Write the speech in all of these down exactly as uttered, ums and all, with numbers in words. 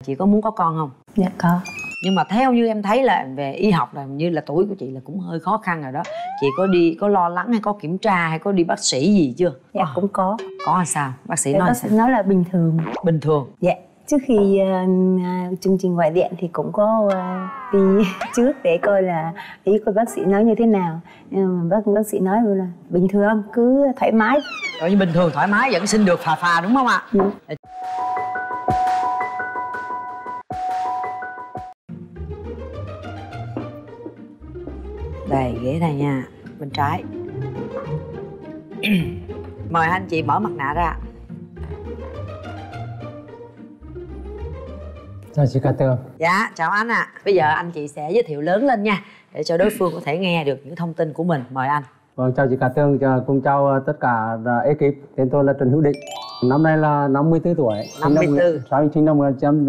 Chị có muốn có con không? Dạ có. Nhưng mà theo như em thấy là về y học là như là tuổi của chị là cũng hơi khó khăn rồi đó. Chị có đi, có lo lắng hay có kiểm tra hay có đi bác sĩ gì chưa? Dạ à, cũng có. Có là sao? Bác sĩ dạ, nói bác sao? sĩ nói là bình thường. Bình thường? Dạ. Trước khi uh, chương trình gọi điện thì cũng có uh, đi trước để coi là ý coi bác sĩ nói như thế nào. Nhưng mà bác bác sĩ nói là bình thường, cứ thoải mái. Coi như bình thường thoải mái vẫn sinh được phà phà đúng không ạ? Ừ. Đây, ghế này nha, bên trái. Mời anh chị mở mặt nạ ra. Chào chị Cát Tường. Dạ, chào anh ạ. À. Bây giờ anh chị sẽ giới thiệu lớn lên nha, để cho đối phương có thể nghe được những thông tin của mình. Mời anh. Vâng, chào chị Cát Tường, cùng chào tất cả ekip. Tên tôi là Trần Hữu Định. Năm nay là năm mươi tư tuổi. năm mươi tư. Sinh năm một nghìn chín trăm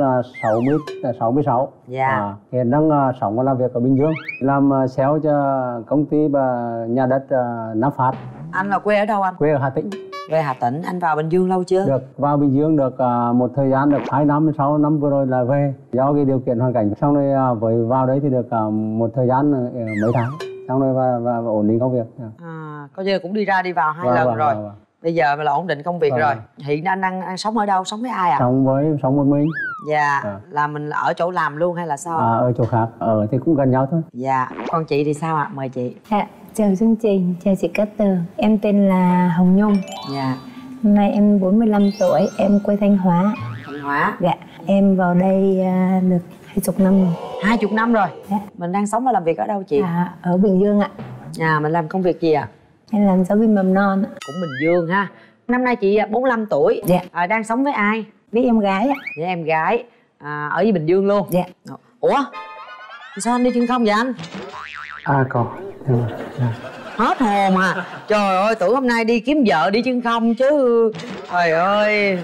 sáu mươi sáu. Dạ. À, hiện đang uh, sống và làm việc ở Bình Dương. Làm uh, sale cho công ty và nhà đất uh, Nam Phát. Anh là quê ở đâu anh? Quê ở Hà Tĩnh. Quê Hà Tĩnh. Anh vào Bình Dương lâu chưa? Được vào Bình Dương được uh, một thời gian được hai năm, sáu năm vừa rồi là về. Do cái điều kiện hoàn cảnh. Xong rồi uh, với vào đấy thì được uh, một thời gian uh, mấy tháng. Xong rồi và, và, và ổn định công việc. À, coi như cũng đi ra đi vào hai và, lần và, rồi. và, và. Bây giờ là ổn định công việc à. rồi. Hiện anh đang, đang sống ở đâu? Sống với ai ạ? À? Sống với sống một mình. Dạ. À. Là mình ở chỗ làm luôn hay là sao? À, ở chỗ khác. Ở thì cũng gần nhau thôi. Dạ. Còn chị thì sao ạ? À? Mời chị. Dạ. Chào chương trình, chào chị Cát Tường. Em tên là Hồng Nhung. Dạ. Hôm nay em bốn mươi lăm tuổi, em quê Thanh Hóa. Thanh Hóa. Dạ. Em vào đây được hai chục năm rồi. Hai chục năm rồi. Dạ. Mình đang sống và làm việc ở đâu chị? À, ở Bình Dương ạ. Nhà mình làm công việc gì ạ? À? Em làm giáo viên mầm non ạ. Cũng Bình Dương ha. Năm nay chị bốn mươi lăm tuổi. Dạ. À, đang sống với ai? Với em gái ạ. Với em gái. À, ở với Bình Dương luôn. Dạ. Ủa? Sao anh đi chân không vậy anh? À có. Dạ. Hết hồn à. Trời ơi, tưởng hôm nay đi kiếm vợ đi chân không chứ. Trời ơi.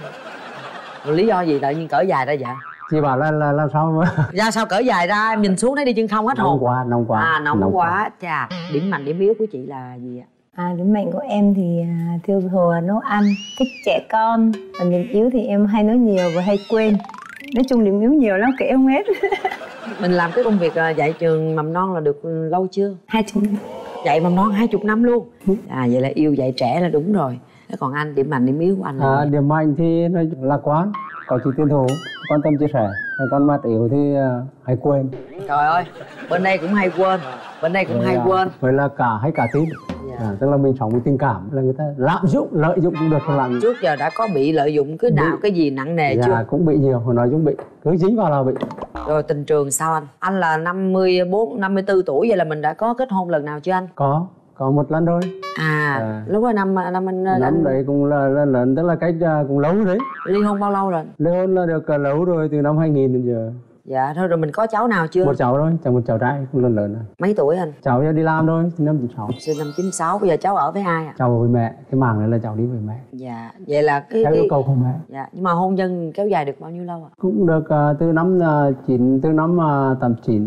Lý do gì tự nhiên cỡ dài ra vậy? Chị bảo là, là làm sao mà ra sao cỡ dài ra, em nhìn xuống thấy đi chân không hết hồn. Nóng quá, nóng quá. À, nóng, nóng quá. quá. Chà, Ừ. điểm mạnh, điểm yếu của chị là gì ạ? À, điểm mạnh của em thì thường thường nấu ăn, thích trẻ con. Và điểm yếu thì em hay nói nhiều và hay quên. Nói chung điểm yếu nhiều lắm, kể không hết. Mình làm cái công việc dạy trường mầm non là được lâu chưa? Hai chục năm. Dạy mầm non hai chục năm luôn. À, vậy là yêu dạy trẻ là đúng rồi. Thế còn anh, điểm mạnh, điểm yếu của anh là à, điểm mạnh thì nó lạc quan, có chí tiến thủ, quan tâm chia sẻ. Còn mặt yếu thì uh, hay quên. Trời ơi, bên đây cũng hay quên, bên đây cũng vậy hay là, quên. Vậy là cả hay cả tín. Yeah. À, tức là mình sống với tình cảm, là người ta lạm dụng, lợi dụng cũng được, không làm. Trước giờ đã có bị lợi dụng cái nào, bị, cái gì nặng nề dạ, chưa? Cũng bị nhiều, hồi nói chúng bị, cứ dính vào là bị. Rồi tình trường sao anh? Anh là năm mươi bốn, năm mươi tư tuổi, vậy là mình đã có kết hôn lần nào chưa anh? Có, có một lần thôi. À, à. Lúc đó năm năm anh năm anh... đấy cũng là lớn, tức là cách cũng lâu đấy. Ly hôn bao lâu rồi? Ly hôn là được lâu rồi, từ năm hai nghìn đến giờ. Dạ, thôi rồi mình có cháu nào chưa? Một cháu thôi, chẳng một cháu trai, cũng lớn lớn rồi. Mấy tuổi anh? Cháu đi làm thôi, sinh năm chín sáu. Sinh năm chín sáu, bây giờ cháu ở với ai ạ? À? Cháu ở với mẹ, cái mảng này là cháu đi với mẹ. Dạ, vậy là cái... Theo yêu cầu của mẹ. Dạ, nhưng mà hôn nhân kéo dài được bao nhiêu lâu ạ? À? Cũng được uh, từ năm uh, chín, từ năm uh, tầm chín.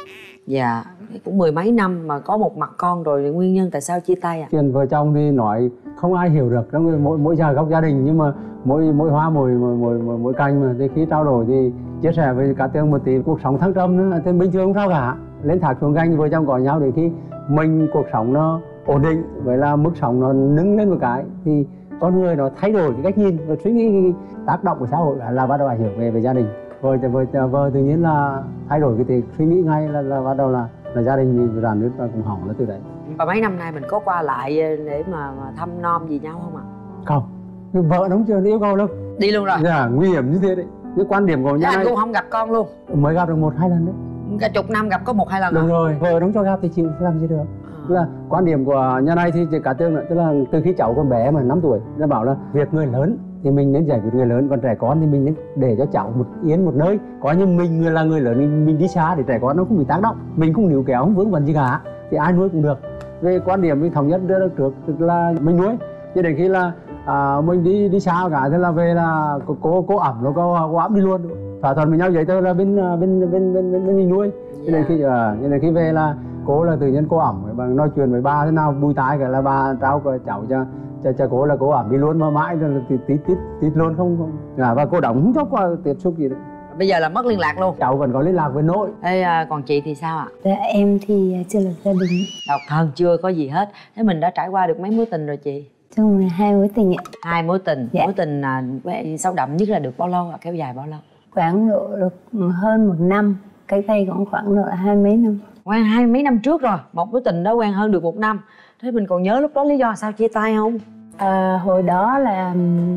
Dạ, cũng mười mấy năm mà có một mặt con rồi, nguyên nhân tại sao chia tay ạ? À? Chuyện vợ chồng thì nói không ai hiểu được, trong mỗi mỗi gia góc gia đình, nhưng mà mỗi mỗi hoa mỗi mỗi mỗi, mỗi, mỗi cành mà thì khi trao đổi thì chia sẻ với Cát Tường một tí cuộc sống thăng trầm nữa thì bình thường không sao cả, lên thác xuống ganh vợ chồng có nhau để khi mình cuộc sống nó ổn định, vậy là mức sống nó nâng lên một cái thì con người nó thay đổi cái cách nhìn và suy nghĩ, tác động của xã hội là bắt đầu ảnh hưởng về về gia đình. Vợ vợ vợ tự nhiên là thay đổi cái suy nghĩ ngay là, là bắt đầu là là gia đình mình rạn nứt và cũng hỏng là từ đấy. Và mấy năm nay mình có qua lại để mà, mà thăm nom gì nhau không ạ? À? Không, vợ nó chưa yêu cầu đâu. Đi luôn rồi. Dạ, nguy hiểm như thế đấy. Cái quan điểm của nhà anh này cũng không gặp con luôn. Mới gặp được một hai lần đấy. Cả chục năm gặp có một hai lần. Đúng à? Rồi, vợ nó cho gặp thì chịu làm gì được. À. Tức là quan điểm của nhà này thì Cát Tường nữa, tức là từ khi cháu còn bé mà năm tuổi, nó bảo là việc người lớn thì mình nên giải quyết người lớn, còn trẻ con thì mình nên để cho cháu một yên một nơi. Có như mình là người lớn thì mình đi xa để trẻ con nó không bị tác động, mình không níu kéo không vướng bận gì cả thì ai nuôi cũng được. Về quan điểm mình thống nhất đưa được trước tức là mình nuôi, cho đến khi là à, mình đi đi xa cả thế là về là cô cô, cô ẩm nó cô, cô ẩm đi luôn, thỏa thuận với nhau vậy thôi là bên bên bên bên bên, bên mình nuôi. Cho đến khi à, cho đến khi về là cô là tự nhiên cô ẩm bằng nói chuyện với ba thế nào bùi tai cả là ba trao cái cháu cho cho cho cô là cô ẩm đi luôn mà mãi rồi tít tít tít tít luôn không không à, và cô đóng không cho qua tiếp xúc gì đấy. Bây giờ là mất liên lạc luôn. Cháu vẫn có liên lạc với nội. Ê, à, còn chị thì sao ạ? Dạ, em thì chưa lập gia đình. Độc thân chưa có gì hết. Thế mình đã trải qua được mấy mối tình rồi chị? Chung là hai mối tình ạ. Hai mối tình. Dạ. Mối tình à, sâu đậm nhất là được bao lâu ạ? Kéo dài bao lâu? Khoảng độ được hơn một năm. Cách đây cũng khoảng độ hai mấy năm. Quen hai mấy năm trước rồi. Một mối tình đó quen hơn được một năm. Thế mình còn nhớ lúc đó lý do sao chia tay không? À, hồi đó là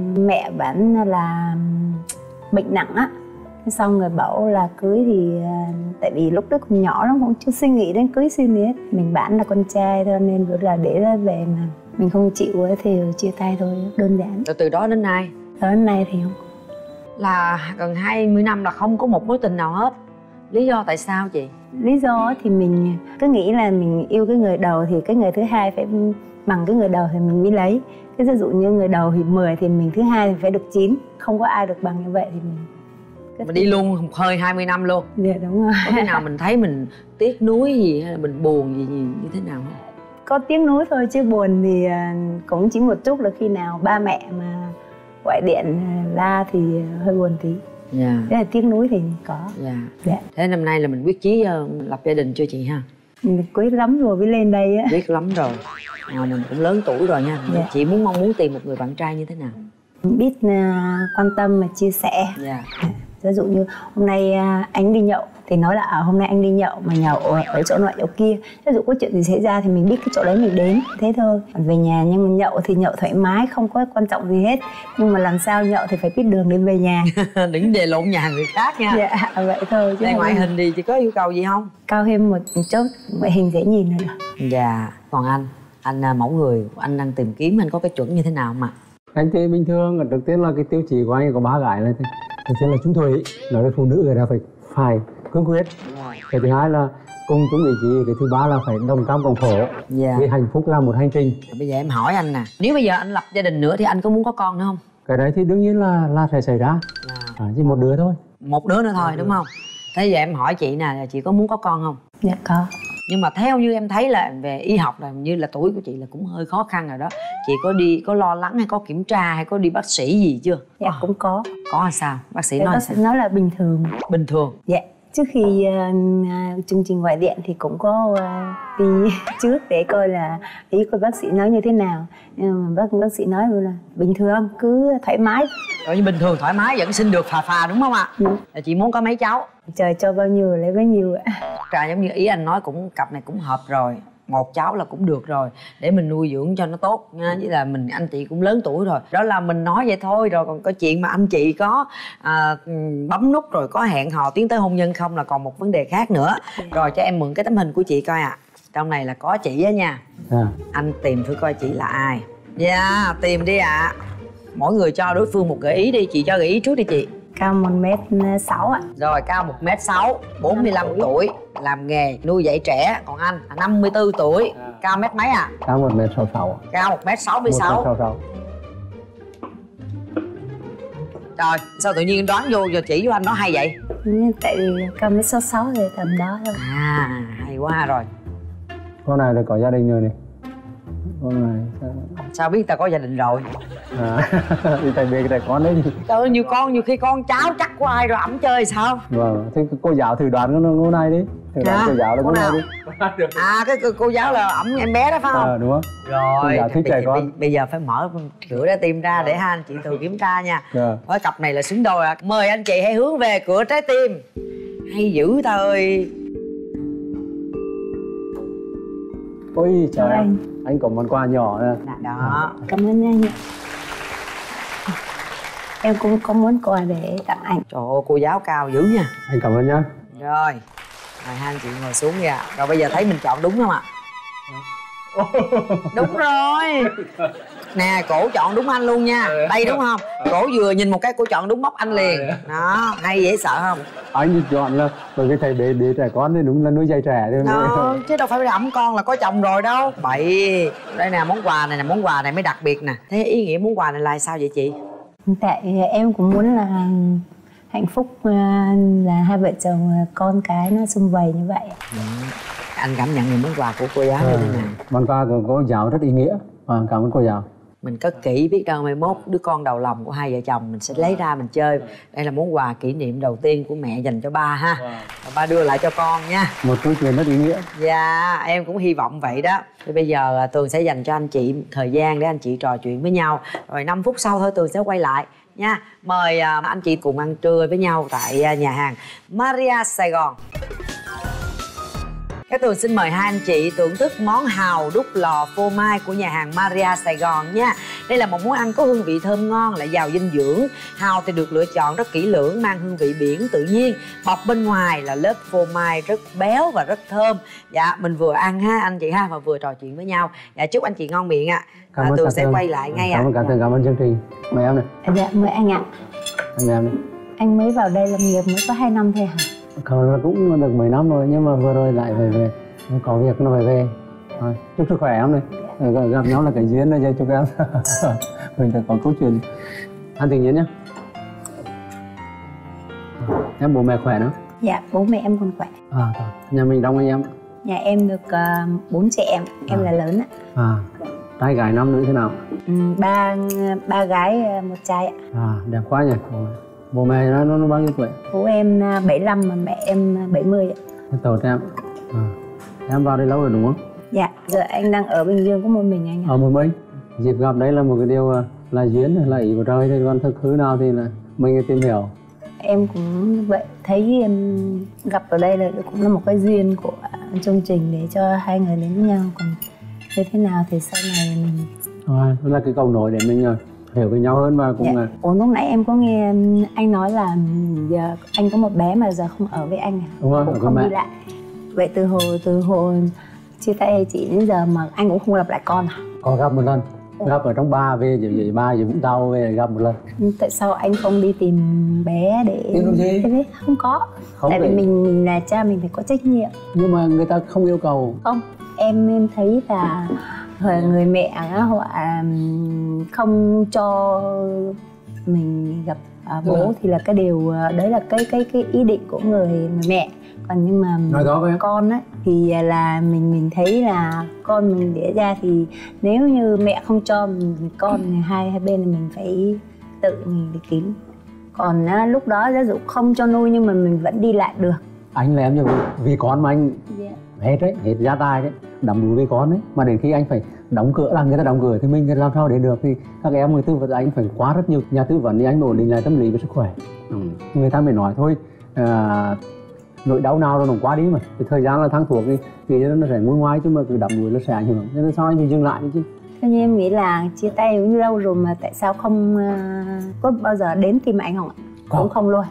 mẹ bạn là bệnh nặng á. Xong rồi bảo là cưới thì tại vì lúc đó còn nhỏ lắm, cũng chưa suy nghĩ đến cưới xin gì hết. Mình bạn là con trai thôi nên vẫn là để ra về mà mình không chịu ấy thì chia tay thôi, đơn giản. Rồi từ đó đến nay? Từ đến nay thì không. Là gần hai mươi năm là không có một mối tình nào hết. Lý do tại sao chị? Lý do thì mình cứ nghĩ là mình yêu cái người đầu thì cái người thứ hai phải bằng cái người đầu thì mình mới lấy. Cái ví dụ như người đầu thì mười thì mình thứ hai thì phải được chín. Không có ai được bằng như vậy thì mình mình đi luôn một hơi hai mươi năm luôn. Dạ đúng rồi. Có khi nào mình thấy mình tiếc nuối gì hay là mình buồn gì, gì như thế nào không? Có tiếc nuối thôi chứ buồn thì cũng chỉ một chút, là khi nào ba mẹ mà gọi điện la thì hơi buồn tí. Dạ. Thế là tiếc nuối thì có. Dạ. Dạ. Thế năm nay là mình quyết chí uh, lập gia đình chưa chị ha? Mình quyết lắm rồi mới lên đây á. Quyết lắm rồi. À, mình cũng lớn tuổi rồi nha. Dạ. Chị muốn mong muốn tìm một người bạn trai như thế nào? Biết uh, quan tâm và chia sẻ. Dạ. Ví dụ như hôm nay uh, anh đi nhậu thì nói là à, hôm nay anh đi nhậu mà nhậu ở chỗ nọ chỗ kia. Ví dụ có chuyện gì xảy ra thì mình biết cái chỗ đấy mình đến, thế thôi. Còn về nhà nhưng mà nhậu thì nhậu thoải mái, không có quan trọng gì hết. Nhưng mà làm sao nhậu thì phải biết đường để về nhà. Đừng để lộn nhà người khác nha. Dạ vậy thôi chứ. Đây, ngoại hình thì chị có yêu cầu gì không? Cao thêm một chút, ngoại hình dễ nhìn nữa. Dạ. Còn anh, anh mẫu người anh đang tìm kiếm, anh có cái chuẩn như thế nào mà? Anh thì bình thường, đầu tiên là cái tiêu chí của anh có ba cái này. Đầu tiên là trung thủy, nói với phụ nữ người ta phải phải cương quyết. Cái thứ hai là cùng chung ý chí, cái thứ ba là phải đồng cam cộng khổ. Dạ. Vì hạnh phúc là một hành trình. Bây giờ em hỏi anh nè, nếu bây giờ anh lập gia đình nữa thì anh có muốn có con nữa không? Cái đấy thì đương nhiên là là sẽ xảy ra. À. À, chỉ một đứa thôi. Một đứa nữa thôi, đúng không? Thế giờ em hỏi chị nè, là chị có muốn có con không? Dạ có. Nhưng mà theo như em thấy là về y học là như là tuổi của chị là cũng hơi khó khăn rồi đó. Chị có đi, có lo lắng hay có kiểm tra hay có đi bác sĩ gì chưa? Dạ à, cũng có. Có hay sao? Bác sĩ Dạ, nói bác sao? sĩ nói là bình thường. Bình thường. Dạ. Trước khi uh, chương trình gọi điện thì cũng có uh, đi trước để coi là ý coi bác sĩ nói như thế nào. Nhưng mà bác bác sĩ nói là bình thường, cứ thoải mái. Rồi như bình thường thoải mái vẫn sinh được phà phà đúng không ạ? Ừ. Là chị muốn có mấy cháu? Trời cho bao nhiêu lấy bấy nhiêu ạ. Ra giống như ý anh nói cũng cặp này cũng hợp rồi. Một cháu là cũng được rồi, để mình nuôi dưỡng cho nó tốt nha. Với là mình anh chị cũng lớn tuổi rồi, đó là mình nói vậy thôi. Rồi còn có chuyện mà anh chị có à, bấm nút rồi có hẹn hò tiến tới hôn nhân không là còn một vấn đề khác nữa. Rồi cho em mượn cái tấm hình của chị coi ạ. À. Trong này là có chị á nha. À. Anh tìm thử coi chị là ai. Dạ yeah, tìm đi ạ. À. Mỗi người cho đối phương một gợi ý đi. Chị cho gợi ý trước đi chị. Cao một mét sáu ạ. Rồi cao một mét sáu, bốn mươi lăm tuổi, làm nghề nuôi dạy trẻ. Còn anh năm mươi tư tuổi, cao mét mấy à? Cao một mét sáu sáu. Cao một mét sáu mươi sáu. Trời, sao tự nhiên đoán vô giờ chỉ cho anh nó hay vậy? Tại vì cao mét sáu sáu thì tầm đó thôi. À, hay quá rồi. Con này là có gia đình rồi này. Con này sao, sao biết ta có gia đình rồi? À, thì tại vì cái con đấy. Trời ơi, nhiều con, nhiều khi con cháu chắc của ai rồi ẩm chơi sao? Vâng, thế cô giáo thử đoán con cô này đi. Thử đoán à, cô giáo là cô này đi. À, cái cô giáo là ẩm em bé đó phải không? À, đúng không? Rồi, thích trẻ con. Bây, bây giờ phải mở cửa ra tim ra để hai anh chị thử kiểm tra nha. Với yeah. Cặp này là xứng đôi à. Mời anh chị hãy hướng về cửa trái tim. Hay dữ ta ơi. Ôi trời anh. Anh có món quà nhỏ nè. Đó. À. Cảm ơn anh. Em cũng có món quà để tặng anh. Trời ơi, cô giáo cao dữ nha. Anh cảm ơn nhá. Rồi, rồi hai anh chị ngồi xuống nha. Rồi bây giờ thấy mình chọn đúng không ạ? Đúng rồi. Nè, cổ chọn đúng anh luôn nha. Đây đúng không? Cổ vừa nhìn một cái cổ chọn đúng móc anh liền. Đó, hay dễ sợ không? Anh thì chọn là bởi vì thầy bế bế trẻ con thì đúng là nuôi dạy trẻ thôi. Đó, chứ đâu phải ẵm con là có chồng rồi đâu. Bậy. Đây nè, món quà này nè, món quà này mới đặc biệt nè. Thế ý nghĩa món quà này là sao vậy chị? Tại em cũng muốn là hạnh phúc, là hai vợ chồng con cái nó sum vầy như vậy. Ừ. Anh cảm nhận về món quà của cô giáo như thế nào? Món quà của cô giáo rất ý nghĩa. À, cảm ơn cô giáo. mình cất kỹ, biết đâu mai mốt đứa con đầu lòng của hai vợ chồng mình sẽ lấy ra mình chơi. Đây là món quà kỷ niệm đầu tiên của mẹ dành cho ba ha. Và ba đưa lại cho con nha. Một câu chuyện rất ý nghĩa. Dạ em cũng hy vọng vậy đó. Thì bây giờ Tường sẽ dành cho anh chị thời gian để anh chị trò chuyện với nhau, rồi năm phút sau thôi Tường sẽ quay lại nha. Mời anh chị cùng ăn trưa với nhau tại nhà hàng Maria Sài Gòn. Các Tường xin mời hai anh chị thưởng thức món hàu đúc lò phô mai của nhà hàng Maria Sài Gòn nha. Đây là một món ăn có hương vị thơm ngon, lại giàu dinh dưỡng. Hàu thì được lựa chọn rất kỹ lưỡng, mang hương vị biển tự nhiên. Bọc bên ngoài là lớp phô mai rất béo và rất thơm. Dạ, mình vừa ăn ha anh chị ha, và vừa trò chuyện với nhau. Dạ, chúc anh chị ngon miệng ạ. À. À, Tường sẽ quay lại ngay ạ. Cảm ơn cả Tường, cảm ơn chương trình. Mời em này. Dạ, mời anh ạ. Anh mời em này. Anh mới vào đây làm nghiệp mới có hai năm thôi hả? Không, cũng được mấy năm rồi, nhưng mà vừa rồi lại về về có việc nó phải về. Rồi, chúc sức khỏe em này. Gặp, gặp nhau là cái duyên này, chúc em mình phải có câu chuyện. Ăn tự nhiên nhé. Em bố mẹ khỏe nữa? Dạ, bố mẹ em còn khỏe. À, nhà mình đông anh em? Nhà em được bốn uh, chị em, em à. là lớn ạ. À, trai gái năm nữa thế nào? Ừ, ba ba gái một trai ạ. À, đẹp quá nhỉ. Bố mẹ nó, nó, nó bao nhiêu tuổi? Bố em bảy mươi lăm mà mẹ em bảy mươi ạ. Tốt em. À. Em vào đây lâu rồi đúng không? Dạ, giờ anh đang ở Bình Dương có một mình anh ạ. Ở một mình. Dịp gặp đấy là một cái điều là duyên, là ý của trời, thì còn thực hư nào thì là mình tìm hiểu. Em cũng vậy, thấy em gặp ở đây là cũng là một cái duyên của chương trình để cho hai người đến với nhau. Còn như thế nào thì sau này mình... Rồi, đó là cái cầu nối để mình hiểu với nhau hơn và cũng dạ. là... Ủa, lúc nãy em có nghe anh nói là giờ anh có một bé mà giờ không ở với anh à? Đúng rồi, cũng không mẹ. đi lại. Vậy từ hồi từ hồi chia tay chị đến giờ mà anh cũng không gặp lại con à? Có gặp một lần, gặp ở trong ba về về về ba về Vũng Tàu về gặp một lần. Tại sao anh không đi tìm bé để tìm làm gì? Thế không có. Không tại để... vì mình mình là cha, mình phải có trách nhiệm. Nhưng mà người ta không yêu cầu. Không, em em thấy là người mẹ họ không cho mình gặp à, bố ừ. thì là cái điều đấy là cái cái cái ý định của người, người mẹ. Còn nhưng mà con á thì là mình mình thấy là con mình đẻ ra thì nếu như mẹ không cho mình con thì hai hai bên thì mình phải tự mình đi kiếm. Còn á, lúc đó giáo dục không cho nuôi nhưng mà mình vẫn đi lại được. Anh là em như vậy, vì con mà anh yeah. hết đấy, hết gia tài đấy, đắm đuối với con đấy. Mà đến khi anh phải đóng cửa, là người ta đóng cửa thì mình làm sao để được, thì các em người tư vấn anh phải quá rất nhiều nhà tư vấn thì anh ổn định lại tâm lý và sức khỏe. Ừ. Người ta mới nói thôi, à, nỗi đau nào nó qua đi mà, cái thời gian là thang thuốc thì thì nó sẽ nguôi ngoai, chứ mà cứ đắm đuối nó sẽ ảnh hưởng. Nên sao anh phải dừng lại chứ? Theo như em nghĩ là chia tay cũng lâu rồi mà tại sao không uh, có bao giờ đến tìm anh không ạ? Cũng không luôn.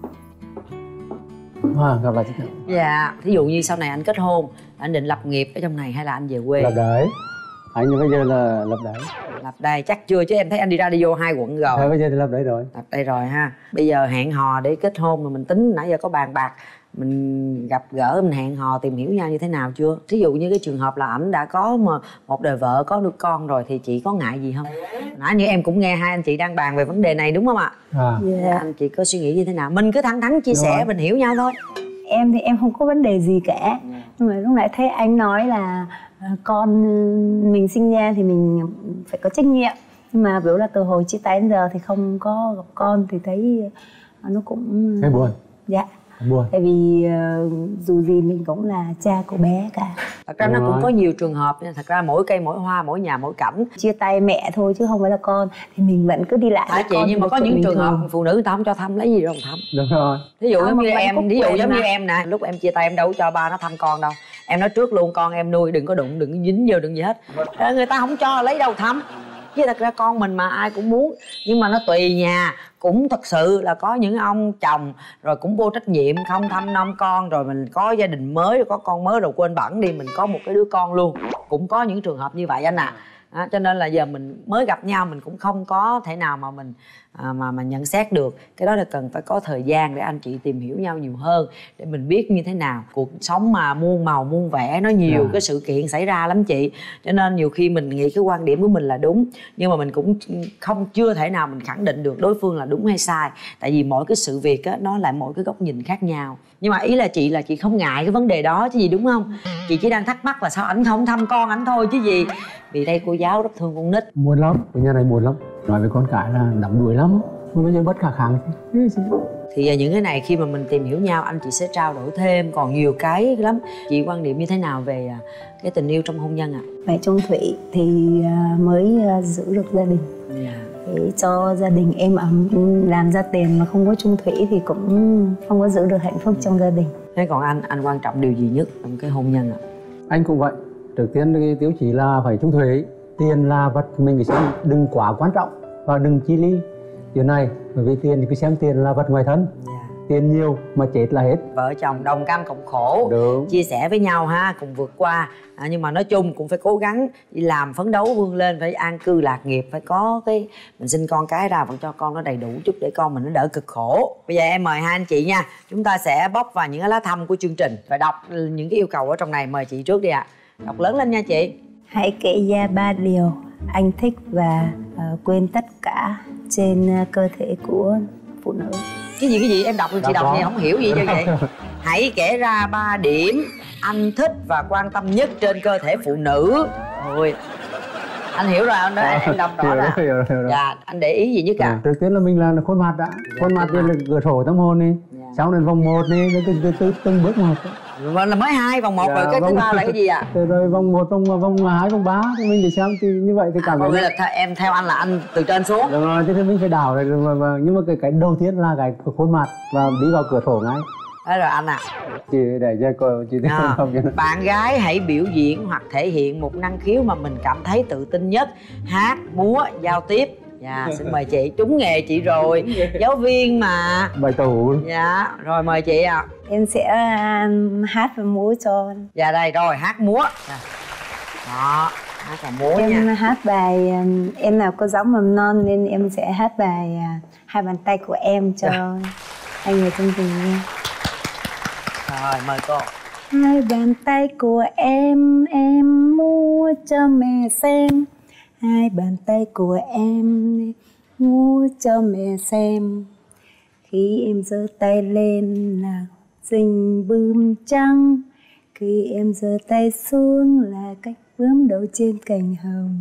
À, gặp lại chị. Dạ, thí dụ như sau này anh kết hôn, anh định lập nghiệp ở trong này hay là anh về quê? Lập đấy. Anh bây giờ là lập đấy. Lập đây chắc chưa, chứ em thấy anh đi ra đi vô hai quận rồi. Thôi bây giờ thì lập đấy rồi. Lập đây rồi ha. Bây giờ hẹn hò để kết hôn rồi mình tính, nãy giờ có bàn bạc mình gặp gỡ, mình hẹn hò tìm hiểu nhau như thế nào chưa? Thí dụ như cái trường hợp là ảnh đã có mà một đời vợ, có đứa con rồi thì chị có ngại gì không? Nãy như em cũng nghe hai anh chị đang bàn về vấn đề này đúng không ạ? À. Yeah. Anh chị có suy nghĩ như thế nào? Mình cứ thẳng thắn chia sẻ, mình hiểu nhau thôi. Em thì em không có vấn đề gì cả. Nhưng mà lúc nãy thấy anh nói là con mình sinh ra thì mình phải có trách nhiệm. Nhưng mà biểu là từ hồi chia tay đến giờ thì không có gặp con thì thấy nó cũng... Thấy buồn. Dạ. Buồn. Tại vì uh, dù gì mình cũng là cha của bé cả. Thật ra nó cũng có nhiều trường hợp nha. Thật ra mỗi cây mỗi hoa, mỗi nhà mỗi cảnh. Chia tay mẹ thôi chứ không phải là con thì mình vẫn cứ đi lại. À, chị, nhưng mà có những trường hợp phụ nữ người ta không cho thăm, lấy gì đâu mà thăm. Đúng rồi. Ví dụ giống như em, ví dụ giống như em nè, lúc em chia tay em đâu có cho ba nó thăm con đâu. Em nói trước luôn, con em nuôi đừng có đụng, đừng có dính vô, đừng gì hết. À, người ta không cho lấy đâu thăm. Chứ thật ra con mình mà ai cũng muốn, nhưng mà nó tùy nhà. Cũng thật sự là có những ông chồng rồi cũng vô trách nhiệm, không thăm nom con, rồi mình có gia đình mới, rồi có con mới rồi quên bẵng đi, mình có một cái đứa con luôn. Cũng có những trường hợp như vậy anh à. À, cho nên là giờ mình mới gặp nhau mình cũng không có thể nào mà mình à, mà mà nhận xét được. Cái đó là cần phải có thời gian để anh chị tìm hiểu nhau nhiều hơn, để mình biết như thế nào. Cuộc sống mà muôn màu muôn vẻ, nó nhiều yeah. cái sự kiện xảy ra lắm chị, cho nên nhiều khi mình nghĩ cái quan điểm của mình là đúng, nhưng mà mình cũng không chưa thể nào mình khẳng định được đối phương là đúng hay sai, tại vì mỗi cái sự việc á nó lại mỗi cái góc nhìn khác nhau. Nhưng mà ý là chị là chị không ngại cái vấn đề đó chứ gì, đúng không? Chị chỉ đang thắc mắc là sao ảnh không thăm con ảnh thôi chứ gì, vì đây cô giáo rất thương con nít. Buồn lắm, ở nhà này buồn lắm, nói với con cái là đắm đuổi lắm, mà bây giờ bất khả kháng. Thì những cái này khi mà mình tìm hiểu nhau anh chị sẽ trao đổi thêm, còn nhiều cái lắm. Chị quan điểm như thế nào về cái tình yêu trong hôn nhân ạ? À? Phải chung thủy thì mới giữ được gia đình. Yeah. Để cho gia đình êm ấm, làm ra tiền mà không có chung thủy thì cũng không có giữ được hạnh phúc trong gia đình. Thế còn anh, anh quan trọng điều gì nhất trong cái hôn nhân ạ? À? Anh cũng vậy. Trước tiên cái tiêu chí là phải chung thủy. Tiền là vật mình phải xem đừng quá quan trọng và đừng chi ly chuyện này, bởi vì tiền thì cứ xem tiền là vật ngoài thân. Yeah. Tiền nhiều mà chết là hết. Vợ chồng đồng cam cộng khổ. Đúng. Chia sẻ với nhau ha, cùng vượt qua. À, nhưng mà nói chung cũng phải cố gắng đi làm phấn đấu vươn lên, phải an cư lạc nghiệp, phải có cái mình sinh con cái ra vẫn cho con nó đầy đủ chút để con mình nó đỡ cực khổ. Bây giờ em mời hai anh chị nha, chúng ta sẽ bóc vào những cái lá thăm của chương trình và đọc những cái yêu cầu ở trong này. Mời chị trước đi ạ. À. Đọc lớn lên nha chị. Hãy kể ra ba điều anh thích và uh, quên tất cả trên uh, cơ thể của phụ nữ. Cái gì cái gì em đọc chị đọc nghe không hiểu gì cho vậy. Hãy kể ra ba điểm anh thích và quan tâm nhất trên cơ thể phụ nữ. Ôi, anh hiểu rồi anh đó, em đọc rõ ra. Dạ, anh để ý gì nhất cả? Trước tiên là mình là khuôn mặt đã. Khuôn mặt thì là cửa sổ tâm hồn đi. Sau đến vòng một đi, từ từ từng bước một. Và là mới hai vòng một dạ, rồi cái vòng, thứ ba là cái gì ạ? À? Rồi vòng một, vòng vòng hai, vòng ba thì mình để xem thì như vậy thì cảm thấy. À, là theo, em theo anh là anh từ trên xuống. Đúng rồi, thế thì mình phải đảo rồi mà, mà, nhưng mà cái cái đầu tiên là cái khuôn mặt và đi vào cửa sổ ngay. Thế rồi anh ạ. À. Chị để cho cô chị thấy à, không? Bạn gái hãy biểu diễn hoặc thể hiện một năng khiếu mà mình cảm thấy tự tin nhất, hát, múa, giao tiếp. Dạ, xin mời chị. Trúng nghề chị rồi, giáo viên mà. Bài tủ. Dạ, rồi mời chị ạ. À. Em sẽ um, hát và múa cho. Dạ đây, rồi hát múa. Đó, hát và múa em nha. Em hát bài, um, em là cô giáo mầm non nên em sẽ hát bài uh, Hai bàn tay của em cho dạ. anh người trong tình nghe. Rồi, mời cô. Hai bàn tay của em, em mua cho mẹ xem. Hai bàn tay của em mua cho mẹ xem. Khi em giơ tay lên là rình bướm trắng. Khi em giơ tay xuống là cách bướm đậu trên cành hồng.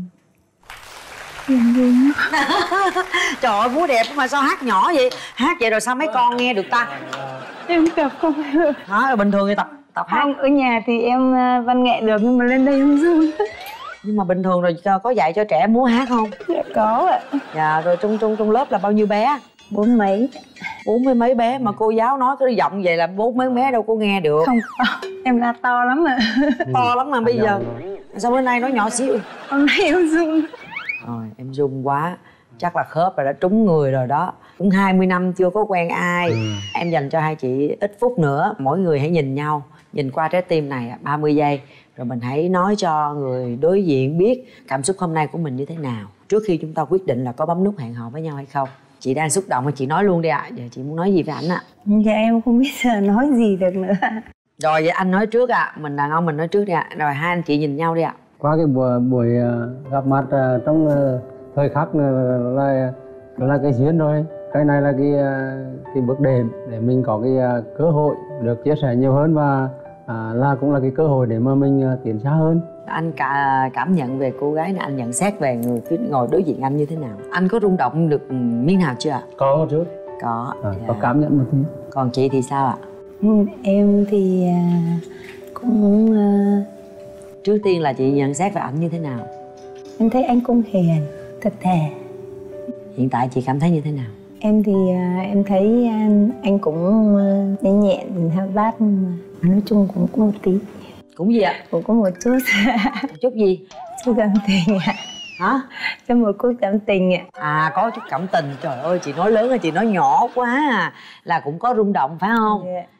Trời ơi, múa đẹp mà sao hát nhỏ vậy? Hát vậy rồi sao mấy con nghe được ta? Em tập không được. Hả? Bình thường thì tập tập hát. Không, ở nhà thì em văn nghệ được nhưng mà lên đây không run. Nhưng mà bình thường rồi có dạy cho trẻ múa hát không? Dạ có ạ. Dạ, rồi trong trong trong lớp là bao nhiêu bé? Bốn mấy. Bốn mươi mấy bé mà cô giáo nói cái giọng vậy là bốn mấy bé đâu có nghe được. Không, em la to lắm ạ. To lắm mà bây giờ. Sao bữa nay nói nhỏ xíu? Hôm nay em run. Rồi, em run quá. Chắc là khớp rồi đã trúng người rồi đó. Cũng hai mươi năm chưa có quen ai. Ừ. Em dành cho hai chị ít phút nữa. Mỗi người hãy nhìn nhau, nhìn qua trái tim này ba mươi giây. Rồi mình hãy nói cho người đối diện biết cảm xúc hôm nay của mình như thế nào, trước khi chúng ta quyết định là có bấm nút hẹn hò với nhau hay không. Chị đang xúc động, chị nói luôn đi ạ. À. Giờ chị muốn nói gì với ảnh ạ? À? Dạ em không biết giờ nói gì được nữa. Rồi vậy anh nói trước ạ. À. Mình đàn ông mình nói trước đi ạ. À. Rồi hai anh chị nhìn nhau đi ạ. À. Qua cái buổi, buổi gặp mặt trong thời khắc là là cái duyên rồi. Cái này là cái cái bước đệm để mình có cái cơ hội được chia sẻ nhiều hơn và à, là cũng là cái cơ hội để mà mình tiến xa hơn. Anh cả cảm nhận về cô gái này, anh nhận xét về người phía ngồi đối diện anh như thế nào? Anh có rung động được miếng nào chưa ạ? Có chứ. Có. À, dạ. Có cảm nhận một tí. Còn chị thì sao ạ? Em thì cũng trước tiên là chị nhận xét về ảnh như thế nào? Em thấy anh cũng hiền, thật thà. Hiện tại chị cảm thấy như thế nào? Em thì em thấy anh cũng nhanh nhẹn, hoạt bát, nói chung cũng có một tí. Cũng gì ạ? Cũng có một chút. Một chút gì? Chút cảm tình ạ. Hả? Cho một chút cảm tình ạ. À, có chút cảm tình. Trời ơi, chị nói lớn hay chị nói nhỏ quá à. Là cũng có rung động phải không? Yeah.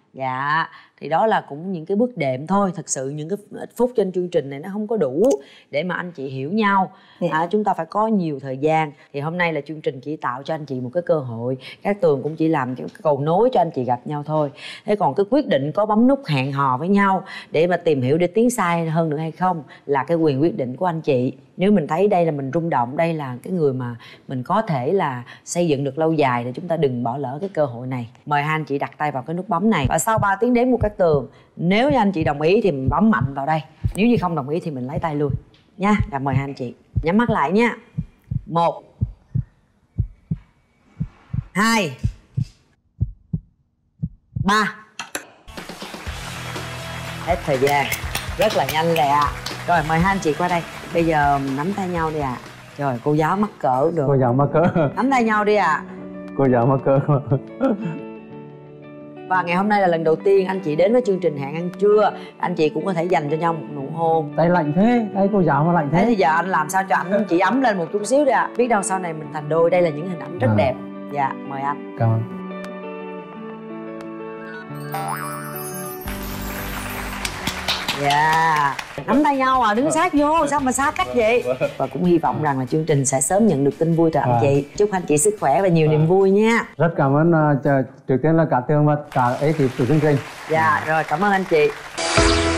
Dạ, thì đó là cũng những cái bước đệm thôi. Thật sự những cái ít phút trên chương trình này nó không có đủ để mà anh chị hiểu nhau. Yeah. à, Chúng ta phải có nhiều thời gian. Thì hôm nay là chương trình chỉ tạo cho anh chị một cái cơ hội. Cát Tường cũng chỉ làm cái cầu nối cho anh chị gặp nhau thôi. Thế còn cái quyết định có bấm nút hẹn hò với nhau để mà tìm hiểu để tiến xa hơn nữa hay không là cái quyền quyết định của anh chị. Nếu mình thấy đây là mình rung động, đây là cái người mà mình có thể là xây dựng được lâu dài, thì chúng ta đừng bỏ lỡ cái cơ hội này. Mời hai anh chị đặt tay vào cái nút bấm này. Và sau ba tiếng đếm của Cát Tường, nếu như anh chị đồng ý thì mình bấm mạnh vào đây. Nếu như không đồng ý thì mình lấy tay luôn nha. Và mời hai anh chị nhắm mắt lại nha. Một, hai, ba. Hết thời gian. Rất là nhanh lẹ. Rồi mời hai anh chị qua đây. Bây giờ nắm tay nhau đi ạ. À. Trời, cô giáo mắc cỡ được. Cô giáo mắc cỡ. Nắm tay nhau đi ạ. À. Cô giáo mắc cỡ. Và ngày hôm nay là lần đầu tiên anh chị đến với chương trình Hẹn Ăn Trưa. Anh chị cũng có thể dành cho nhau một nụ hôn. Tay lạnh thế, tay cô giáo mà lạnh thế. Thế thì giờ anh làm sao cho anh chị ấm lên một chút xíu đi ạ. À. Biết đâu sau này mình thành đôi. Đây là những hình ảnh rất à. đẹp. Dạ, mời anh. Cảm ơn. Dạ, nắm tay nhau à, đứng sát vô, sao mà xa cách vậy. Và cũng hy vọng rằng là chương trình sẽ sớm nhận được tin vui từ anh à. chị. Chúc anh chị sức khỏe và nhiều à. niềm vui nha. Rất cảm ơn uh, trước tiên là Cát Tường và cả ekip của chương trình. Dạ, rồi cảm ơn anh chị.